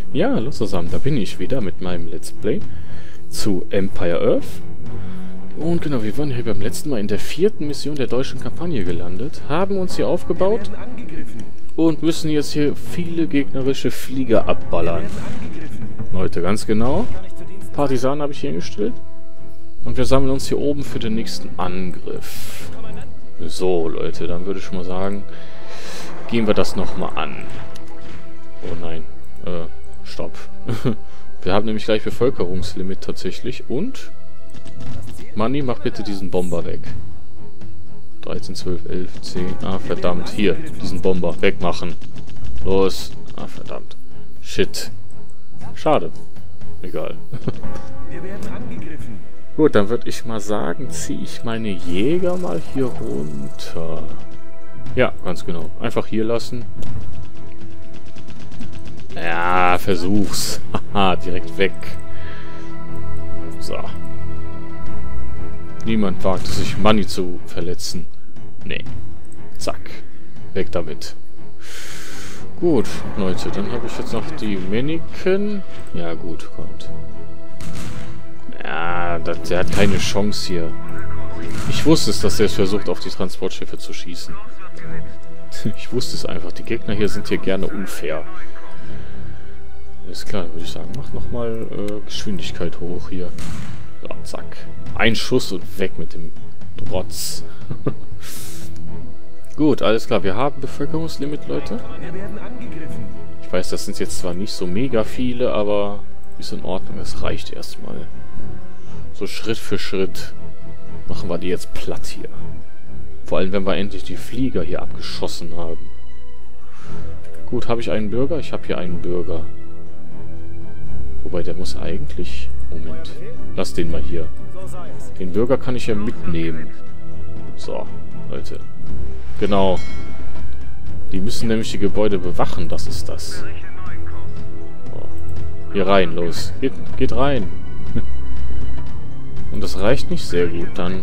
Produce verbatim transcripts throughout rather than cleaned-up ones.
Ja, hallo zusammen, da bin ich wieder mit meinem Let's Play zu Empire Earth. Und genau, wir waren hier beim letzten Mal in der vierten Mission der deutschen Kampagne gelandet, haben uns hier aufgebaut und müssen jetzt hier viele gegnerische Flieger abballern. Leute, ganz genau. Partisanen habe ich hier hingestellt. Und wir sammeln uns hier oben für den nächsten Angriff. So, Leute, dann würde ich schon mal sagen, gehen wir das nochmal an. Oh nein, äh, stopp. Wir haben nämlich gleich Bevölkerungslimit tatsächlich. Und? Manni, mach bitte diesen Bomber weg. dreizehn, zwölf, elf, zehn. Ah, verdammt. Hier, diesen Bomber wegmachen. Los. Ah, verdammt. Shit. Schade. Egal. Wir werden angegriffen. Gut, dann würde ich mal sagen, ziehe ich meine Jäger mal hier runter. Ja, ganz genau. Einfach hier lassen. Ja, versuch's. Haha, direkt weg. So. Niemand wagt es, sich Manni zu verletzen. Nee. Zack. Weg damit. Gut, Leute, dann habe ich jetzt noch die Mannequin. Ja, gut, kommt. Ja, das, der hat keine Chance hier. Ich wusste es, dass er es versucht, auf die Transportschiffe zu schießen. Ich wusste es einfach. Die Gegner hier sind hier gerne unfair. Alles klar, würde ich sagen. Mach nochmal äh, Geschwindigkeit hoch hier. So, zack. Ein Schuss und weg mit dem Rotz. Gut, alles klar. Wir haben Bevölkerungslimit, Leute. Wir werden angegriffen. Ich weiß, das sind jetzt zwar nicht so mega viele, aber ist in Ordnung. Das reicht erstmal. So Schritt für Schritt machen wir die jetzt platt hier. Vor allem, wenn wir endlich die Flieger hier abgeschossen haben. Gut, habe ich einen Bürger? Ich habe hier einen Bürger. Wobei, der muss eigentlich... Moment. Lass den mal hier. Den Bürger kann ich ja mitnehmen. So, Leute. Genau. Die müssen nämlich die Gebäude bewachen, das ist das. So. Hier rein, los. Geht, geht rein. Und das reicht nicht sehr gut, dann...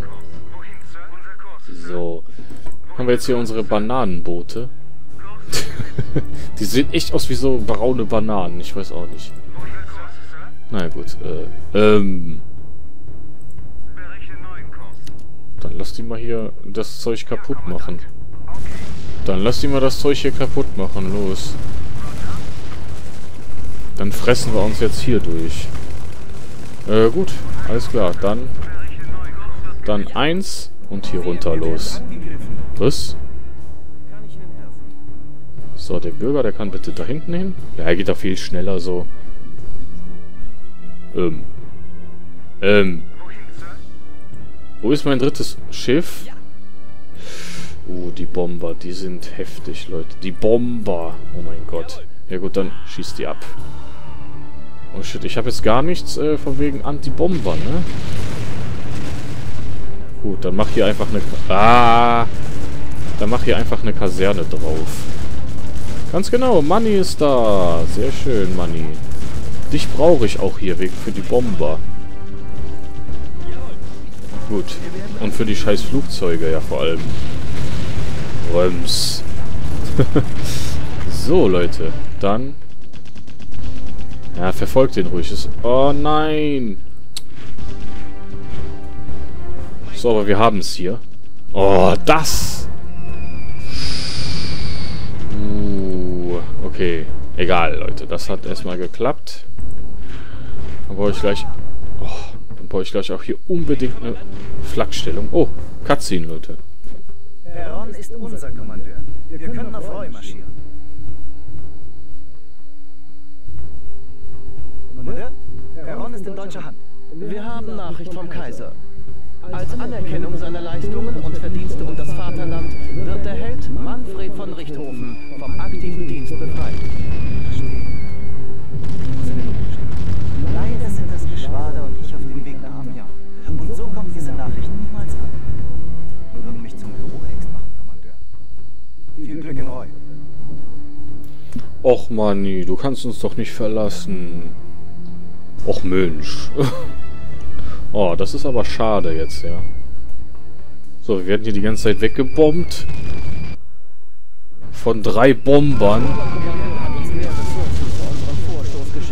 So. Haben wir jetzt hier unsere Bananenboote. Die sehen echt aus wie so braune Bananen, ich weiß auch nicht. Na gut, äh, ähm... Dann lass die mal hier das Zeug kaputt machen. Dann lass die mal das Zeug hier kaputt machen, los. Dann fressen wir uns jetzt hier durch. Äh, gut, alles klar, dann... Dann eins und hier runter, los. Was? So, der Bürger, der kann bitte da hinten hin. Ja, er geht da viel schneller so. Ähm. Ähm. Wo ist mein drittes Schiff? Uh, die Bomber, die sind heftig, Leute. Die Bomber. Oh mein Gott. Ja gut, dann schießt die ab. Oh shit, ich habe jetzt gar nichts äh, von wegen Anti-Bomber, ne? Gut, dann mach hier einfach eine... Ah! Dann mach hier einfach eine Kaserne drauf. Ganz genau, Manni ist da. Sehr schön, Manni. Dich brauche ich auch hier, wegen für die Bomber. Gut. Und für die scheiß Flugzeuge, ja vor allem. Röms. So, Leute. Dann... Ja, verfolgt den ruhig. Oh nein! So, aber wir haben es hier. Oh, das! Uh, okay. Egal, Leute. Das hat erstmal geklappt. Dann brauche ich gleich... Oh, dann brauche ich gleich auch hier unbedingt eine Flakstellung. Oh, Cutscene, Leute. Perron ist unser Kommandeur. Wir können auf Roy marschieren. Kommandeur? Perron ist in deutscher Hand. Wir haben Nachricht vom Kaiser. Als Anerkennung seiner Leistungen und Verdienste um das Vaterland wird der Held Manfred von Richthofen vom aktiven Dienst befreit. Leider sind das Geschwader und ich auf dem Weg nach Amiens. Und so kommt diese Nachricht niemals an. Wir würden mich zum Büroex machen, Kommandeur. Viel Glück in Roy. Och, Manni, du kannst uns doch nicht verlassen. Och, Mensch. Oh, das ist aber schade jetzt, ja. So, wir werden hier die ganze Zeit weggebombt. Von drei Bombern.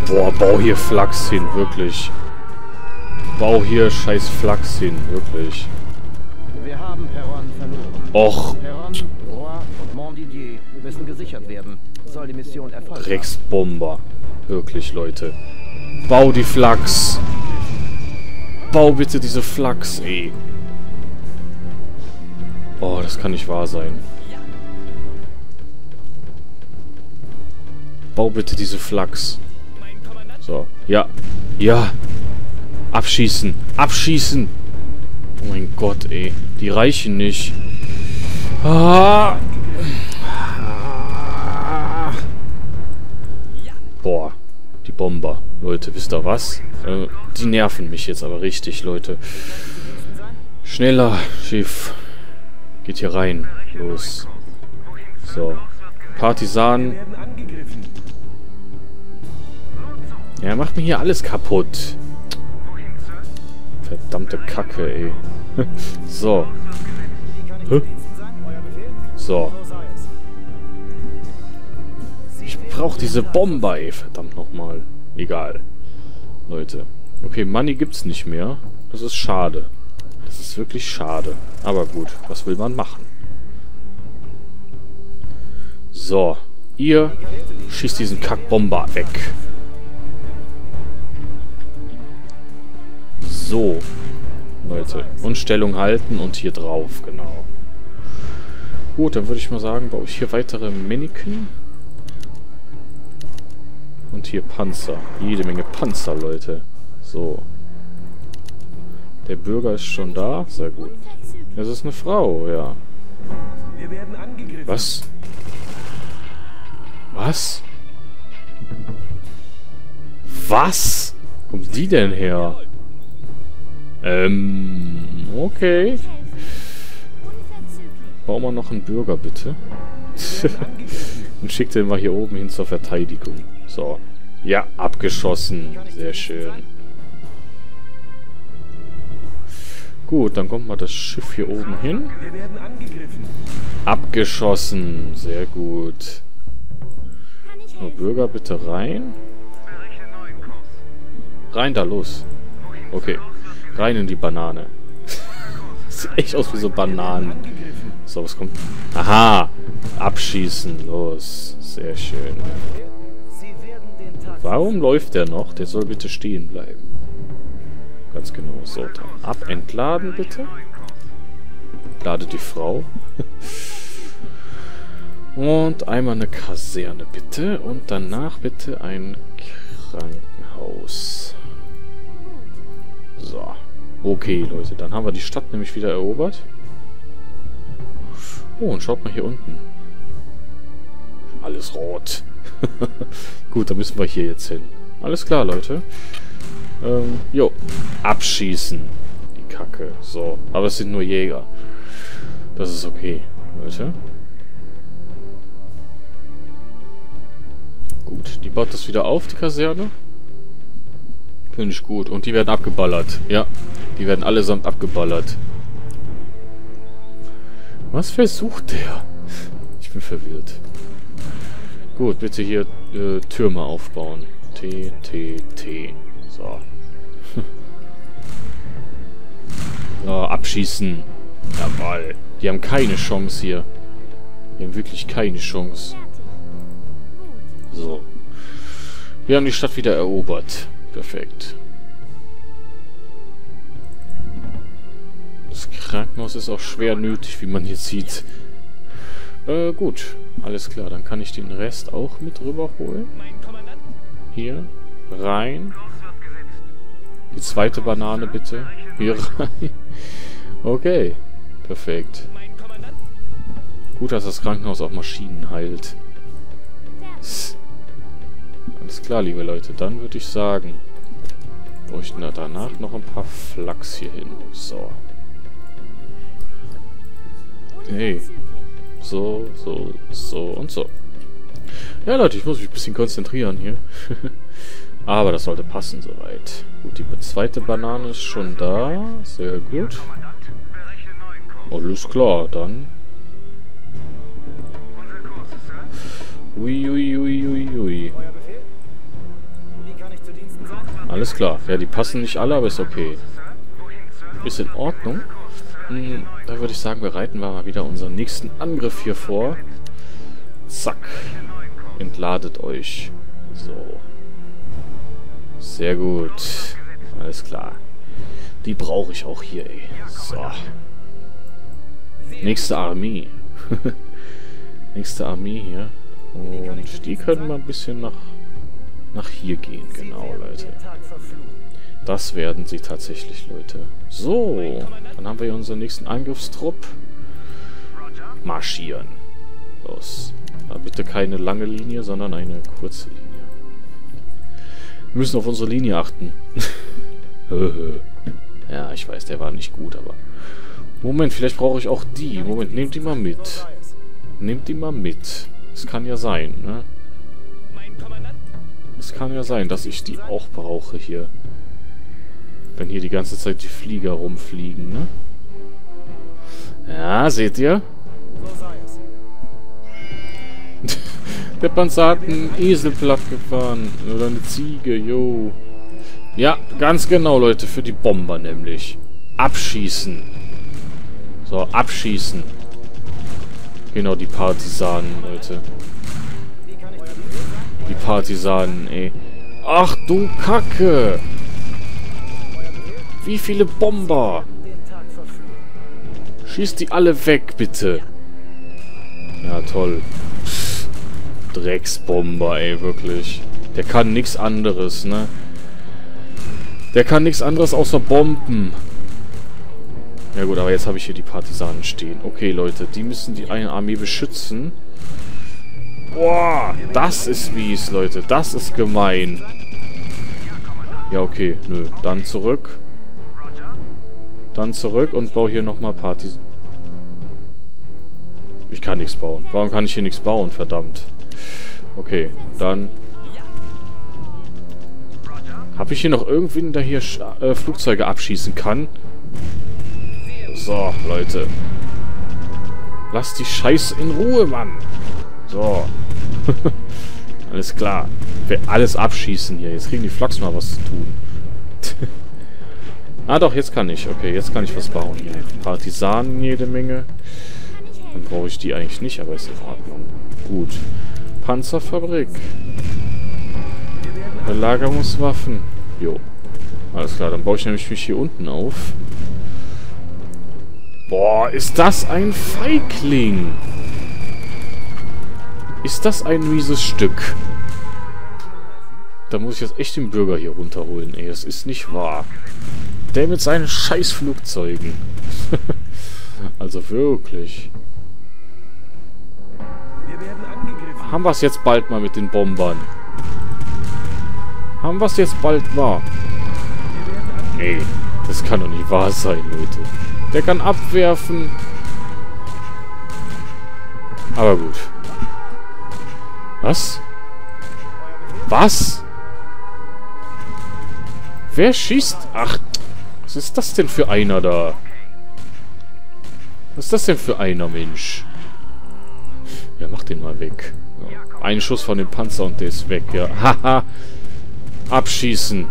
Boah, bau hier Flachs hin, wirklich. Bau hier scheiß Flachs hin, wirklich. Wir haben Perron verloren. Och. Perron, Roy und Montdidier müssen gesichert werden. Soll die Mission erfolgen. Drecksbomber. Wirklich, Leute. Bau die Flachs. Bau bitte diese Flachs, ey. Oh, das kann nicht wahr sein. Bau bitte diese Flachs. So, ja. Ja. Abschießen. Abschießen. Oh mein Gott, ey. Die reichen nicht. Ah. Boah. Die Bomber. Leute, wisst ihr was? Äh, die nerven mich jetzt aber richtig, Leute. Schneller, Schiff. Geht hier rein. Los. So. Partisanen. Ja, macht mir hier alles kaputt. Verdammte Kacke, ey. So. Hä? So. Ich brauche diese Bomber, ey. Verdammt nochmal. Egal. Leute. Okay, Money gibt's nicht mehr. Das ist schade. Das ist wirklich schade. Aber gut, was will man machen? So. Ihr schießt diesen Kackbomber weg. So. Leute. Und Stellung halten und hier drauf, genau. Gut, dann würde ich mal sagen, baue ich hier weitere Mannequin. Und hier Panzer. Jede Menge Panzer, Leute. So. Der Bürger ist schon da. Sehr gut. Das ist eine Frau, ja. Was? Was? Was? Wo kommt die denn her? Ähm, okay. Bau mal noch einen Bürger, bitte. Und schick den mal hier oben hin zur Verteidigung. So. Ja, abgeschossen. Sehr schön. Gut, dann kommt mal das Schiff hier oben hin. Abgeschossen. Sehr gut. So, Bürger, bitte rein. Rein da, los. Okay. Rein in die Banane. Sieht echt aus wie so Bananen. So, was kommt? Aha! Abschießen. Los. Sehr schön. Warum läuft der noch? Der soll bitte stehen bleiben. Ganz genau. So, dann ab. Entladen, bitte. Lade die Frau. Und einmal eine Kaserne, bitte. Und danach bitte ein Krankenhaus. So. Okay, Leute. Dann haben wir die Stadt nämlich wieder erobert. Oh, und schaut mal hier unten. Alles rot. Gut, dann müssen wir hier jetzt hin. Alles klar, Leute. Ähm, jo. Abschießen. Die Kacke. So. Aber es sind nur Jäger. Das ist okay, Leute. Gut, die baut das wieder auf, die Kaserne. Finde ich gut. Und die werden abgeballert. Ja, die werden allesamt abgeballert. Was versucht der? Ich bin verwirrt. Gut, bitte hier äh, Türme aufbauen. T, T, T. So. So, abschießen. Jawohl. Die haben keine Chance hier. Die haben wirklich keine Chance. So. Wir haben die Stadt wieder erobert. Perfekt. Das Krankenhaus ist auch schwer nötig, wie man hier sieht. Äh, gut. Alles klar, dann kann ich den Rest auch mit rüberholen. Hier. Rein. Die zweite Banane bitte. Hier rein. Okay. Perfekt. Gut, dass das Krankenhaus auch Maschinen heilt. Alles klar, liebe Leute. Dann würde ich sagen, bräuchten wir danach noch ein paar Flachs hier hin. So. Hey. So, so, so und so. Ja, Leute, ich muss mich ein bisschen konzentrieren hier. Aber das sollte passen soweit. Gut, die zweite Banane ist schon da. Sehr gut. Alles klar, dann. Ui, ui, ui, ui, ui. alles klar. Ja, die passen nicht alle, aber ist okay. Ist in Ordnung. Hm, da würde ich sagen, bereiten wir mal wieder unseren nächsten Angriff hier vor. Zack. Entladet euch. So. Sehr gut. Alles klar. Die brauche ich auch hier, ey. So. Nächste Armee. Nächste Armee hier. Und die können mal ein bisschen nach, nach hier gehen. Genau, Leute. Das werden sie tatsächlich, Leute. So. Dann haben wir hier unseren nächsten Angriffstrupp. Marschieren. Los. Da bitte keine lange Linie, sondern eine kurze Linie. Wir müssen auf unsere Linie achten. Ja, ich weiß, der war nicht gut, aber... Moment, vielleicht brauche ich auch die. Moment, nehmt die mal mit. Nehmt die mal mit. Es kann ja sein, ne? Es kann ja sein, dass ich die auch brauche hier. Wenn hier die ganze Zeit die Flieger rumfliegen, ne? Ja, seht ihr? Der Panzer hat einen Esel platt gefahren. Oder eine Ziege, yo. Ja, ganz genau, Leute. Für die Bomber nämlich. Abschießen. So, abschießen. Genau, die Partisanen, Leute. Die Partisanen, ey. Ach du Kacke. Wie viele Bomber? Schießt die alle weg, bitte. Ja, toll. Drecksbomber, ey, wirklich. Der kann nichts anderes, ne? Der kann nichts anderes außer Bomben. Ja gut, aber jetzt habe ich hier die Partisanen stehen. Okay, Leute, die müssen die eine Armee beschützen. Boah, das ist mies, Leute. Das ist gemein. Ja, okay, nö. Dann zurück. Dann zurück und baue hier nochmal Partis... Ich kann nichts bauen. Warum kann ich hier nichts bauen? Verdammt. Okay, dann... Habe ich hier noch irgendwen, der hier äh, Flugzeuge abschießen kann? So, Leute. Lasst die Scheiße in Ruhe, Mann. So. Alles klar. Ich will alles abschießen hier. Jetzt kriegen die Flachs mal was zu tun. Ah doch, jetzt kann ich. Okay, jetzt kann ich was bauen hier. Partisanen jede Menge. Dann brauche ich die eigentlich nicht, aber ist in Ordnung. Gut. Panzerfabrik. Belagerungswaffen. Jo. Alles klar, dann baue ich nämlich mich hier unten auf. Boah, ist das ein Feigling. Ist das ein mieses Stück. Da muss ich jetzt echt den Bürger hier runterholen, ey. Das ist nicht wahr. Der mit seinen scheiß Flugzeugen. Also wirklich. Haben wir es jetzt bald mal mit den Bombern? Haben wir es jetzt bald wahr? Nee, das kann doch nicht wahr sein, Leute. Der kann abwerfen. Aber gut. Was? Was? Wer schießt? Ach, was ist das denn für einer da? Was ist das denn für einer, Mensch? Ja, mach den mal weg. Ja. Ein Schuss von dem Panzer und der ist weg, ja. Haha. Abschießen.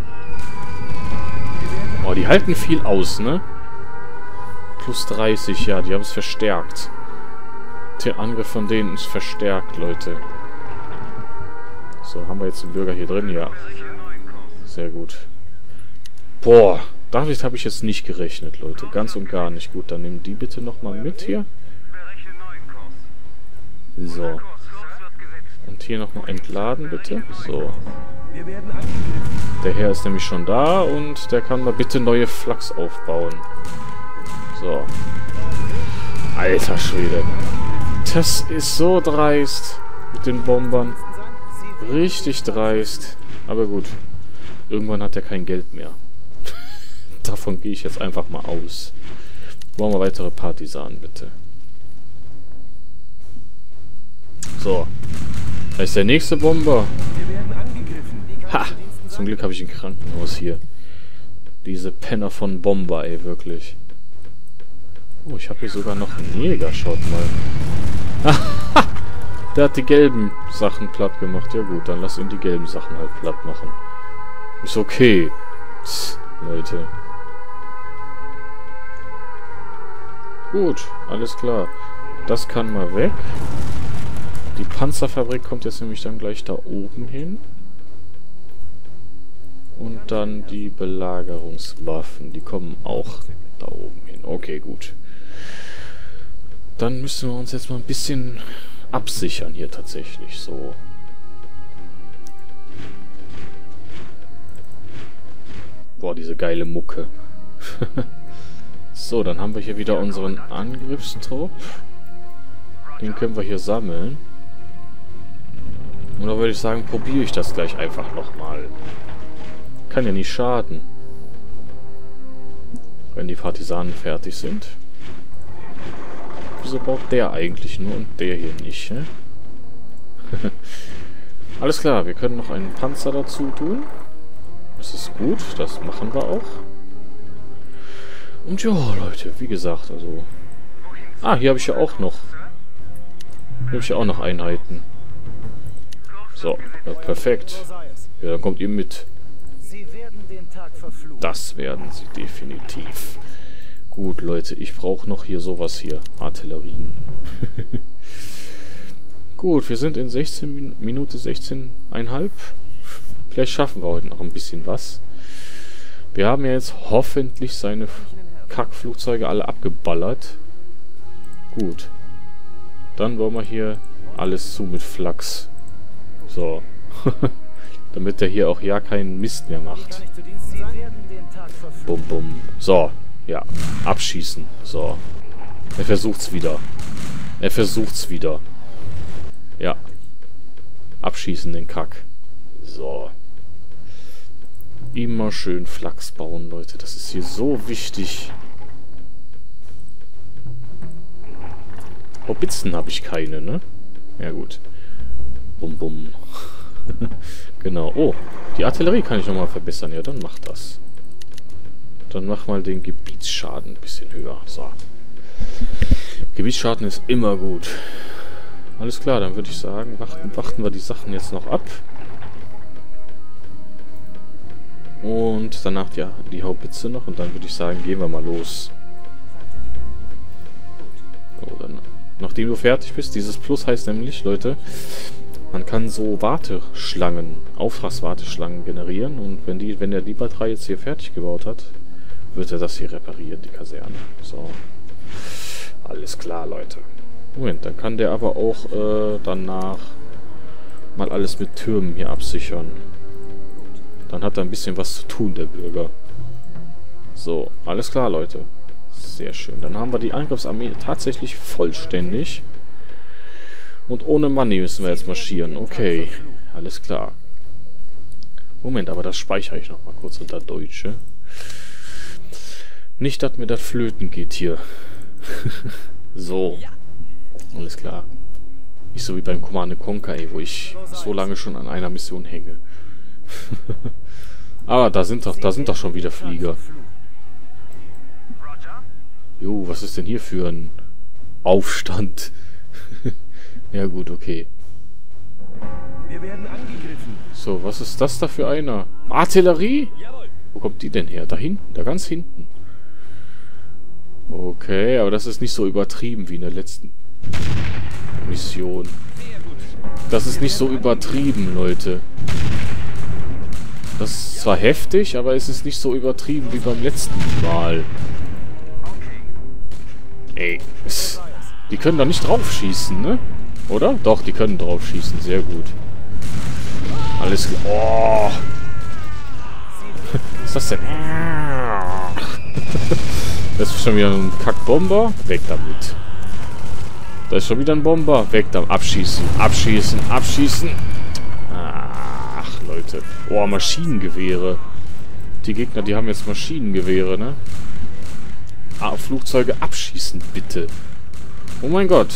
Oh, die halten viel aus, ne? Plus dreißig, ja, die haben es verstärkt. Der Angriff von denen ist verstärkt, Leute. So, haben wir jetzt den Bürger hier drin? Ja. Sehr gut. Boah, damit habe ich jetzt nicht gerechnet, Leute. Ganz und gar nicht. Gut, dann nehmen die bitte nochmal mit hier. So. Und hier nochmal entladen, bitte. So. Der Herr ist nämlich schon da und der kann mal bitte neue Flaks aufbauen. So. Alter Schwede. Das ist so dreist mit den Bombern. Richtig dreist. Aber gut. Irgendwann hat er kein Geld mehr. Davon gehe ich jetzt einfach mal aus. Brauchen wir weitere Partisanen, bitte. So. Da ist der nächste Bomber. Ha! Zum Glück habe ich ein Krankenhaus hier. Diese Penner von Bomber, ey, wirklich. Oh, ich habe hier sogar noch einen Jäger, schaut mal. Der hat die gelben Sachen platt gemacht. Ja gut, dann lass ihn die gelben Sachen halt platt machen. Ist okay. Psst, Leute. Gut, alles klar. Das kann mal weg. Die Panzerfabrik kommt jetzt nämlich dann gleich da oben hin. Und dann die Belagerungswaffen. Die kommen auch da oben hin. Okay, gut. Dann müssen wir uns jetzt mal ein bisschen absichern hier tatsächlich. So. Boah, diese geile Mucke. So, dann haben wir hier wieder unseren Angriffstrupp. Den können wir hier sammeln. Und da würde ich sagen, probiere ich das gleich einfach nochmal. Kann ja nicht schaden. Wenn die Partisanen fertig sind. Wieso baut der eigentlich nur und der hier nicht, hä? Alles klar, wir können noch einen Panzer dazu tun. Das ist gut, das machen wir auch. Und ja, Leute, wie gesagt, also... Ah, hier habe ich ja auch noch... Hier habe ich ja auch noch Einheiten. So, ja, perfekt. Ja, dann kommt ihr mit. Das werden sie definitiv. Gut, Leute, ich brauche noch hier sowas hier. Artillerien. Gut, wir sind in sechzehn Minuten sechzehn Komma fünf. Vielleicht schaffen wir heute noch ein bisschen was. Wir haben ja jetzt hoffentlich seine Kackflugzeuge alle abgeballert. Gut. Dann wollen wir hier alles zu mit Flachs. So. Damit der hier auch ja keinen Mist mehr macht. Bum, bum. So. Ja. Abschießen. So. Er versucht's wieder. Er versucht's wieder. Ja. Abschießen den Kack. So. Immer schön Flachs bauen, Leute. Das ist hier so wichtig. Haubitzen habe ich keine, ne? Ja, gut. Bum, bum. Genau. Oh, die Artillerie kann ich nochmal verbessern. Ja, dann mach das. Dann mach mal den Gebietsschaden ein bisschen höher. So. Gebietsschaden ist immer gut. Alles klar, dann würde ich sagen, warten, warten wir die Sachen jetzt noch ab. Und danach ja die Haubitze noch. Und dann würde ich sagen, gehen wir mal los. So, dann, nachdem du fertig bist, dieses Plus heißt nämlich, Leute, man kann so Warteschlangen, Auftragswarteschlangen generieren. Und wenn die, wenn der Lieber drei jetzt hier fertig gebaut hat, wird er das hier reparieren, die Kaserne. So. Alles klar, Leute. Moment, dann kann der aber auch äh, danach mal alles mit Türmen hier absichern. Dann hat er ein bisschen was zu tun, der Bürger. So, alles klar, Leute. Sehr schön. Dann haben wir die Angriffsarmee tatsächlich vollständig. Und ohne Money müssen wir jetzt marschieren. Okay, alles klar. Moment, aber das speichere ich noch mal kurz unter Deutsche. Nicht, dass mir das flöten geht hier. So. Alles klar. Nicht so wie beim Command and Conquer, ey, wo ich so lange schon an einer Mission hänge. Aber da sind doch, da sind doch schon wieder Flieger. Jo, was ist denn hier für ein Aufstand? Ja gut, okay. So, was ist das da für einer? Artillerie? Wo kommt die denn her? Da hinten, da ganz hinten. Okay, aber das ist nicht so übertrieben wie in der letzten Mission. Das ist nicht so übertrieben, Leute. Das ist zwar heftig, aber es ist nicht so übertrieben wie beim letzten Mal. Ey, es, die können da nicht drauf schießen, ne? Oder? Doch, die können drauf schießen. Sehr gut. Alles klar. Oh! Was ist das denn? Das ist schon wieder ein Kackbomber. Weg damit. Da ist schon wieder ein Bomber. Weg damit. Abschießen. Abschießen. Abschießen. Ach, Leute. Oh, Maschinengewehre. Die Gegner, die haben jetzt Maschinengewehre, ne? Ah, Flugzeuge abschießen, bitte. Oh mein Gott.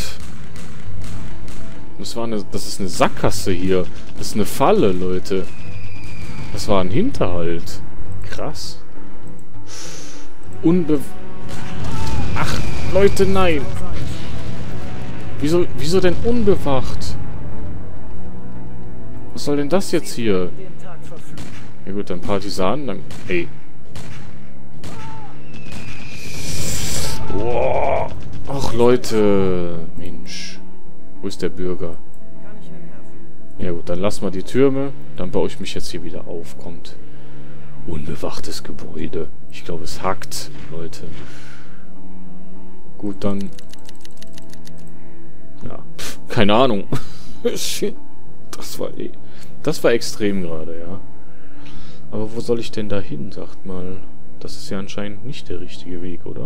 Das war eine, das ist eine Sackgasse hier. Das ist eine Falle, Leute. Das war ein Hinterhalt. Krass. Unbe... Ach, Leute, nein. Wieso, wieso denn unbewacht? Was soll denn das jetzt hier? Ja gut, dann Partisanen, dann... Ey. Boah. Ach, Leute. Mensch. Wo ist der Bürger? Ja gut, dann lassen wir die Türme. Dann baue ich mich jetzt hier wieder auf. Kommt. Unbewachtes Gebäude. Ich glaube, es hackt, Leute. Gut, dann... Ja, pff, keine Ahnung. Shit. Das war eh... Das war extrem gerade, ja. Aber wo soll ich denn da hin, sagt mal. Das ist ja anscheinend nicht der richtige Weg, oder?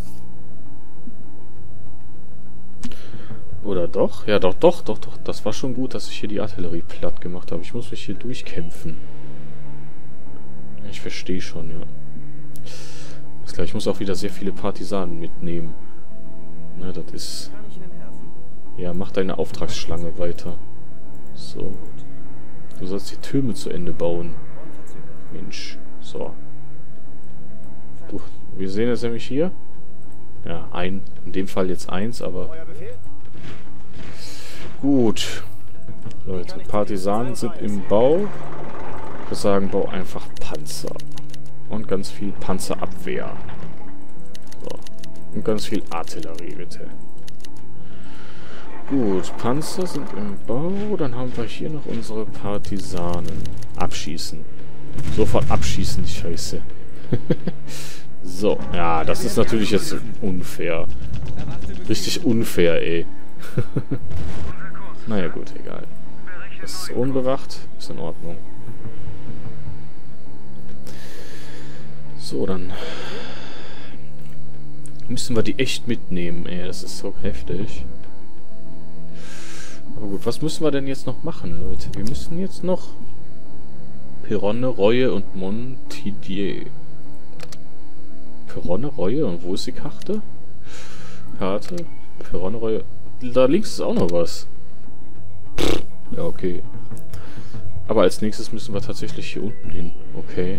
Oder doch? Ja, doch, doch, doch, doch. Das war schon gut, dass ich hier die Artillerie platt gemacht habe. Ich muss mich hier durchkämpfen. Ich verstehe schon, ja. Ist klar, ich muss auch wieder sehr viele Partisanen mitnehmen. Na, das ist... Ja, mach deine Auftragsschlange weiter. So. Du sollst die Türme zu Ende bauen. Mensch. So. Du, wir sehen es nämlich hier. Ja, ein, in dem Fall jetzt eins, aber... Gut. Leute, Partisanen sind im Bau. Ich würde sagen, bau einfach Panzer. Und ganz viel Panzerabwehr. So. Und ganz viel Artillerie, bitte. Gut, Panzer sind im Bau. Dann haben wir hier noch unsere Partisanen. Abschießen. Sofort abschießen, die Scheiße. So, ja, das ist natürlich jetzt unfair. Richtig unfair, ey. Naja, gut, egal. Das ist unbewacht. Ist in Ordnung. So, dann müssen wir die echt mitnehmen, ey. Das ist so heftig. Aber gut, was müssen wir denn jetzt noch machen, Leute? Wir müssen jetzt noch Peronne, Reue und Montdidier. Peronne, Reue? Und wo ist die Karte? Karte? Peronne, Reue. Da links ist auch noch was. Ja, okay. Aber als nächstes müssen wir tatsächlich hier unten hin. Okay.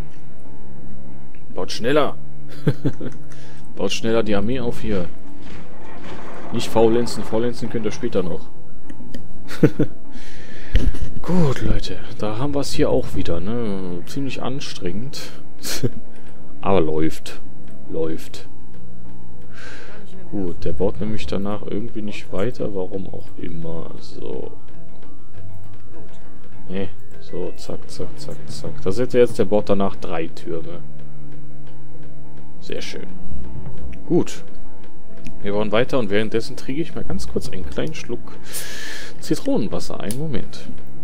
Baut schneller! Baut schneller die Armee auf hier. Nicht faulenzen. Faulenzen könnt ihr später noch. Gut, Leute. Da haben wir es hier auch wieder, ne? Ziemlich anstrengend. Aber läuft. Läuft. Gut, der baut nämlich danach irgendwie nicht weiter. Warum auch immer. So. Ne, so, zack, zack, zack, zack. Da seht ihr jetzt, der baut danach drei Türme. Sehr schön. Gut. Wir bauen weiter und währenddessen trinke ich mal ganz kurz einen kleinen Schluck Zitronenwasser. Einen Moment.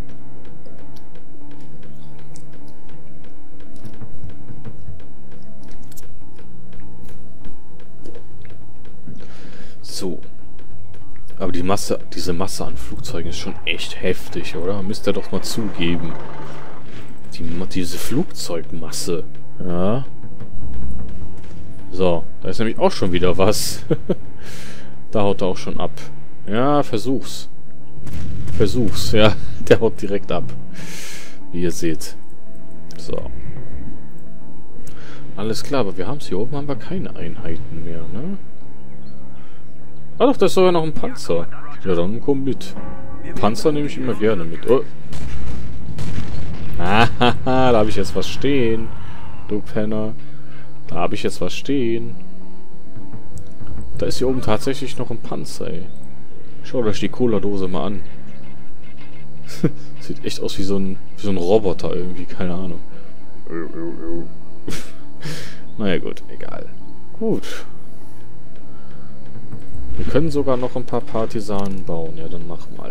So. Aber die Masse, diese Masse an Flugzeugen ist schon echt heftig, oder? Müsst ihr doch mal zugeben. Die, diese Flugzeugmasse. Ja. So, da ist nämlich auch schon wieder was. Da haut er auch schon ab. Ja, versuch's. Versuch's, ja. Der haut direkt ab. Wie ihr seht. So. Alles klar, aber wir haben es hier oben, haben wir keine Einheiten mehr, ne? Ah doch, da ist sogar noch ein Panzer. Ja, dann komm mit. Panzer nehme ich immer gerne mit. Oh. Ah, da habe ich jetzt was stehen. Du Penner. Da habe ich jetzt was stehen. Da ist hier oben tatsächlich noch ein Panzer, ey. Schaut euch die Cola-Dose mal an. Sieht echt aus wie so ein, wie so ein Roboter irgendwie, keine Ahnung. Naja gut, egal. Gut. Wir können sogar noch ein paar Partisanen bauen. Ja, dann mach mal.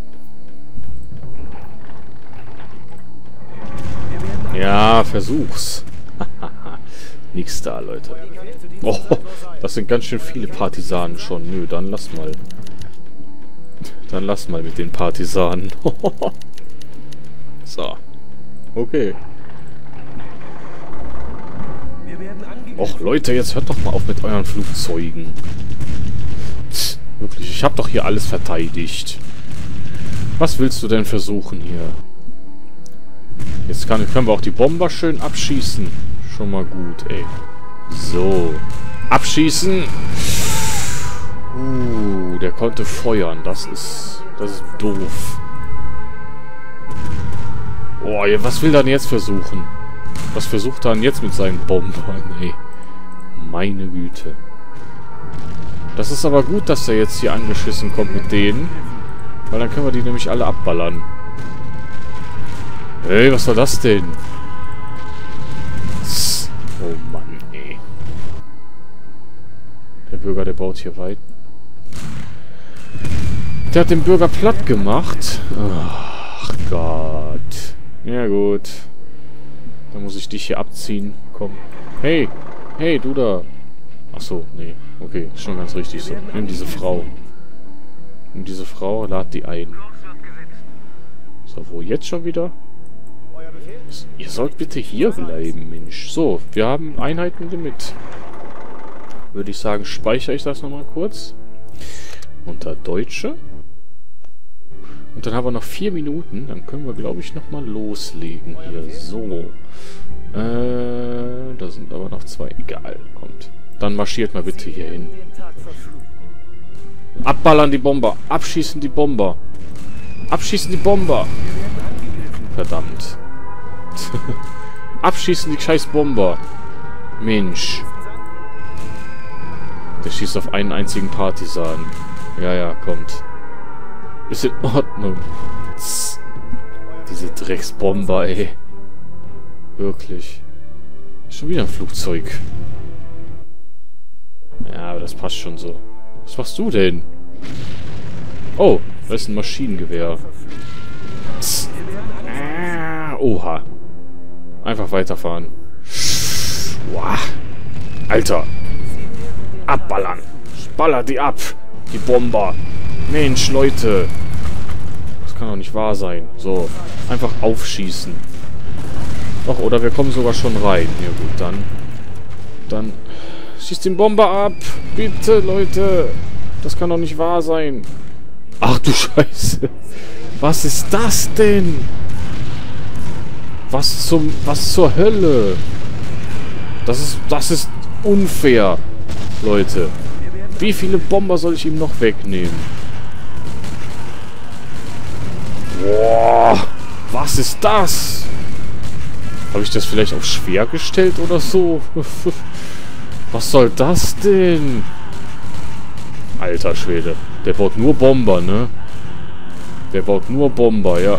Ja, versuch's. Nix da, Leute. Oh, das sind ganz schön viele Partisanen schon. Nö, dann lass mal. Dann lass mal mit den Partisanen. So. Okay. Och, Leute, jetzt hört doch mal auf mit euren Flugzeugen. Pff, wirklich, ich hab doch hier alles verteidigt. Was willst du denn versuchen hier? Jetzt kann, können wir auch die Bomber schön abschießen. Schon mal gut, ey. So. Abschießen. Uh, der konnte feuern. Das ist... Das ist doof. Oh, was will er denn jetzt versuchen? Was versucht er denn jetzt mit seinen Bombern, ey? Meine Güte. Das ist aber gut, dass er jetzt hier angeschissen kommt mit denen. Weil dann können wir die nämlich alle abballern. Hey, was war das denn? Oh Mann, ey. Der Bürger, der baut hier weit. Der hat den Bürger platt gemacht. Ach Gott. Ja gut. Dann muss ich dich hier abziehen. Komm. Hey. Hey, du da. Ach so, nee. Okay, ist schon ganz richtig so. Nimm diese Frau. Nimm diese Frau, lad die ein. So, wo jetzt schon wieder? Ihr sollt bitte hier bleiben, Mensch. So, wir haben Einheitenlimit. Würde ich sagen, speichere ich das nochmal kurz. Unter Deutsche. Und dann haben wir noch vier Minuten. Dann können wir, glaube ich, nochmal loslegen hier. So. Äh, da sind aber noch zwei. Egal, kommt. Dann marschiert mal bitte hier hin. Abballern die Bomber. Abschießen die Bomber. Abschießen die Bomber. Verdammt. Abschießen die scheiß Bomber. Mensch. Der schießt auf einen einzigen Partisan. Ja, ja, kommt. Ist in Ordnung. Tss. Diese Drecksbomber, ey. Wirklich. Schon wieder ein Flugzeug. Ja, aber das passt schon so. Was machst du denn? Oh, das ist ein Maschinengewehr. Psst. Ah, oha. Einfach weiterfahren. Boah. Alter. Abballern. Baller die ab. Die Bomber. Mensch, Leute. Das kann doch nicht wahr sein. So. Einfach aufschießen. Doch, oder wir kommen sogar schon rein. Ja gut, dann. Dann. Schießt den Bomber ab. Bitte, Leute. Das kann doch nicht wahr sein. Ach du Scheiße. Was ist das denn? Was zum... Was zur Hölle? Das ist... Das ist unfair. Leute. Wie viele Bomber soll ich ihm noch wegnehmen? Boah. Was ist das? Habe ich das vielleicht auf schwer gestellt oder so? Was soll das denn? Alter Schwede. Der baut nur Bomber, ne? Der baut nur Bomber, ja.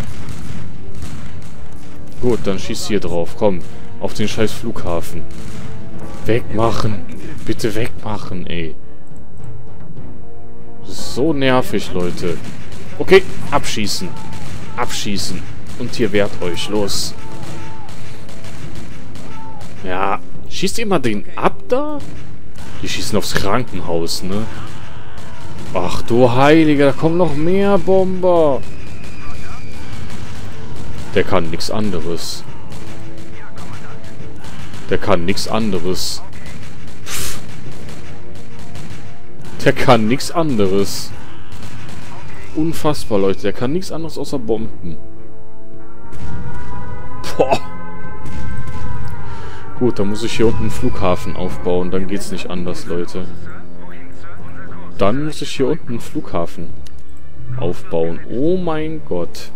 Gut, dann schieß hier drauf. Komm, auf den scheiß Flughafen. Wegmachen. Bitte wegmachen, ey. Das ist so nervig, Leute. Okay, abschießen. Abschießen. Und hier wehrt euch. Los. Ja, schießt ihr mal den ab da? Die schießen aufs Krankenhaus, ne? Ach du Heiliger, da kommen noch mehr Bomber. Der kann nichts anderes. Der kann nichts anderes. Pff. Der kann nichts anderes. Unfassbar, Leute. Der kann nichts anderes außer Bomben. Boah. Gut, dann muss ich hier unten einen Flughafen aufbauen. Dann geht's nicht anders, Leute. Dann muss ich hier unten einen Flughafen aufbauen. Oh mein Gott.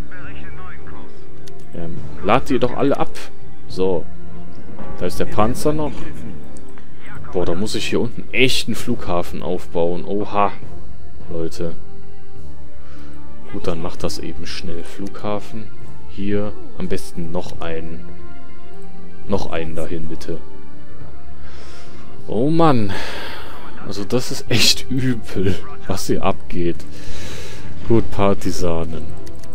Ja, lad die doch alle ab. So. Da ist der Panzer noch. Boah, da muss ich hier unten echt einen Flughafen aufbauen. Oha. Leute. Gut, dann macht das eben schnell. Flughafen. Hier am besten noch einen. Noch einen dahin, bitte. Oh Mann. Also das ist echt übel, was hier abgeht. Gut, Partisanen.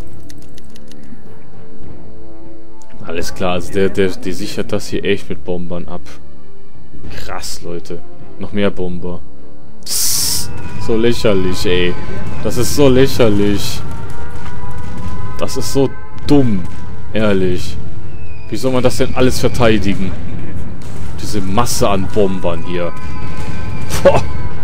Alles klar, also der, der, der sichert das hier echt mit Bombern ab. Krass, Leute. Noch mehr Bomber. Psst, so lächerlich, ey. Das ist so lächerlich. Das ist so dumm. Ehrlich. Wie soll man das denn alles verteidigen? Diese Masse an Bombern hier. Boah.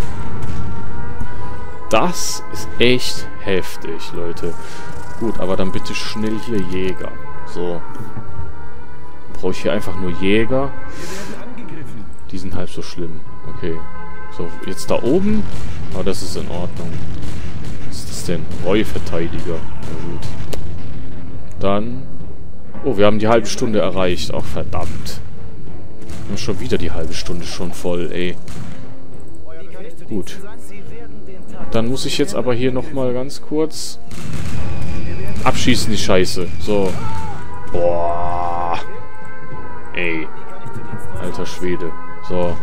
Das ist echt heftig, Leute. Gut, aber dann bitte schnell hier Jäger. So. Brauche ich hier einfach nur Jäger. Die sind halb so schlimm. Okay. So, jetzt da oben. Aber das ist in Ordnung. Was ist das denn? Reuverteidiger. Na gut. Dann Oh, wir haben die halbe Stunde erreicht. Ach, verdammt. Wir haben schon wieder die halbe Stunde schon voll, ey. Gut. Dann muss ich jetzt aber hier nochmal ganz kurz abschießen, die Scheiße. So. Boah. Ey. Alter Schwede. So.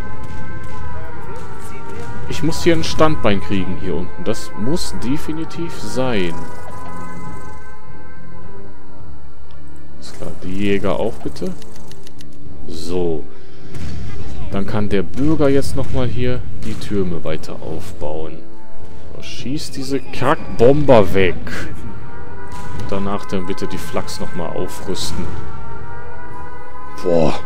Ich muss hier ein Standbein kriegen hier unten. Das muss definitiv sein. Ist klar. Die Jäger auch bitte. So. Dann kann der Bürger jetzt nochmal hier die Türme weiter aufbauen. So, schießt diese Kackbomber weg. Danach dann bitte die Flaks nochmal aufrüsten. Boah.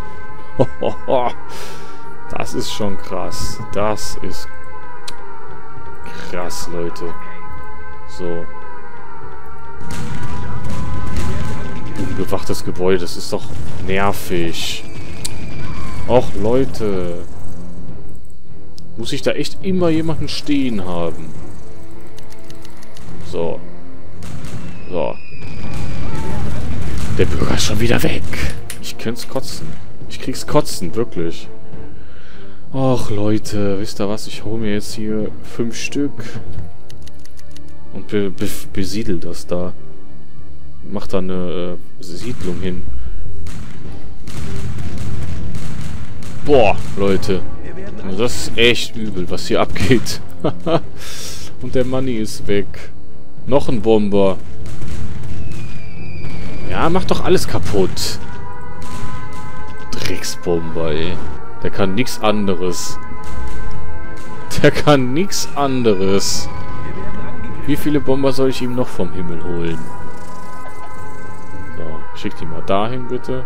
Das ist schon krass. Das ist krass, Leute. So. Unbewachtes Gebäude, das ist doch nervig. Och, Leute. Muss ich da echt immer jemanden stehen haben? So. So. Der Bürger ist schon wieder weg. Ich könnte kotzen. Ich krieg's kotzen, wirklich. Och, Leute. Wisst ihr was? Ich hole mir jetzt hier fünf Stück. Und be be besiedel das da. Mach da eine äh, Siedlung hin. Boah, Leute. Das ist echt übel, was hier abgeht. Und der Money ist weg. Noch ein Bomber. Ja, mach doch alles kaputt. Drecksbomber, ey. Der kann nichts anderes. Der kann nichts anderes. Wie viele Bomber soll ich ihm noch vom Himmel holen? So, schick die mal dahin, bitte.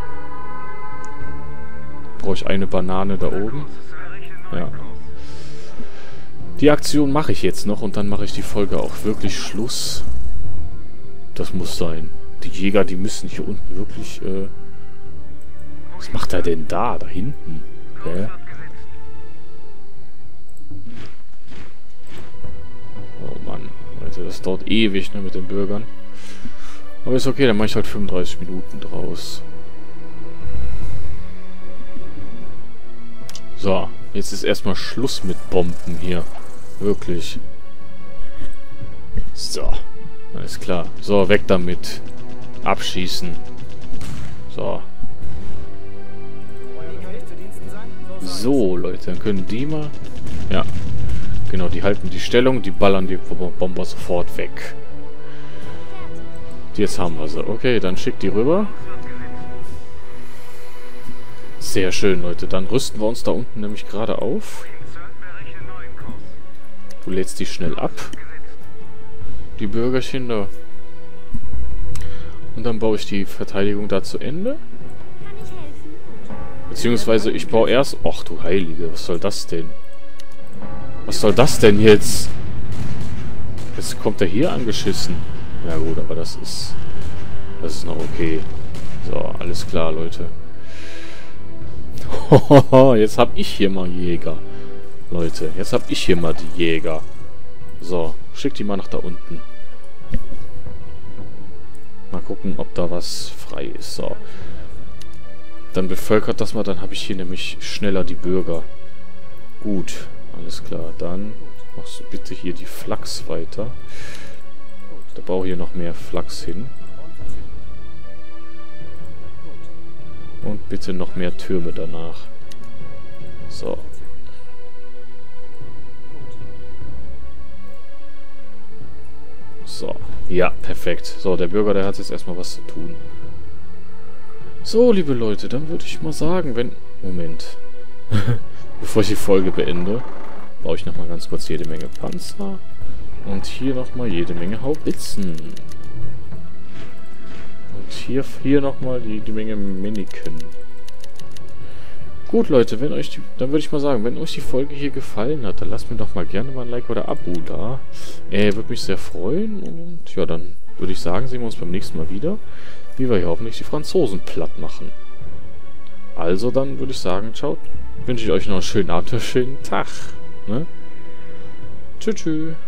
Brauche ich eine Banane da oben? Ja. Die Aktion mache ich jetzt noch und dann mache ich die Folge auch wirklich Schluss. Das muss sein. Die Jäger, die müssen hier unten wirklich... Äh Was macht er denn da? Da hinten? Hä? Oh Mann. Leute, das dauert ewig, ne, mit den Bürgern. Aber ist okay, dann mache ich halt fünfunddreißig Minuten draus. So, jetzt ist erstmal Schluss mit Bomben hier. Wirklich. So, alles klar. So, weg damit. Abschießen. So. So, Leute, dann können die mal... Ja, genau, die halten die Stellung, die ballern die Bomber sofort weg. Jetzt haben wir sie. Okay, dann schickt die rüber. Sehr schön, Leute. Dann rüsten wir uns da unten nämlich gerade auf. Du lädst die schnell ab. Die Bürgerchen da. Und dann baue ich die Verteidigung da zu Ende. Beziehungsweise ich baue erst... Och du Heilige, was soll das denn? Was soll das denn jetzt? Jetzt kommt er hier angeschissen. Ja gut, aber das ist... Das ist noch okay. So, alles klar, Leute. Jetzt hab ich hier mal Jäger. Leute, jetzt hab ich hier mal die Jäger. So, schick die mal nach da unten. Mal gucken, ob da was frei ist. So. Dann bevölkert das mal, dann habe ich hier nämlich schneller die Bürger. Gut, alles klar. Dann machst du bitte hier die Flaks weiter. Da baue ich hier noch mehr Flaks hin. Und bitte noch mehr Türme danach. So. So. Ja, perfekt. So, der Bürger, der hat jetzt erstmal was zu tun. So, liebe Leute, dann würde ich mal sagen, wenn... Moment. Bevor ich die Folge beende, baue ich nochmal ganz kurz jede Menge Panzer. Und hier nochmal jede Menge Haubitzen. Und hier, hier nochmal die, die Menge Miniken. Gut, Leute, wenn euch die, dann würde ich mal sagen, wenn euch die Folge hier gefallen hat, dann lasst mir doch mal gerne mal ein Like oder Abo da. Äh, würde mich sehr freuen. Und ja, dann würde ich sagen, sehen wir uns beim nächsten Mal wieder, wie wir hier hoffentlich die Franzosen platt machen. Also dann würde ich sagen, ciao. Wünsche ich euch noch einen schönen Abend, einen schönen Tag. Ne? Tschüss, tschüss.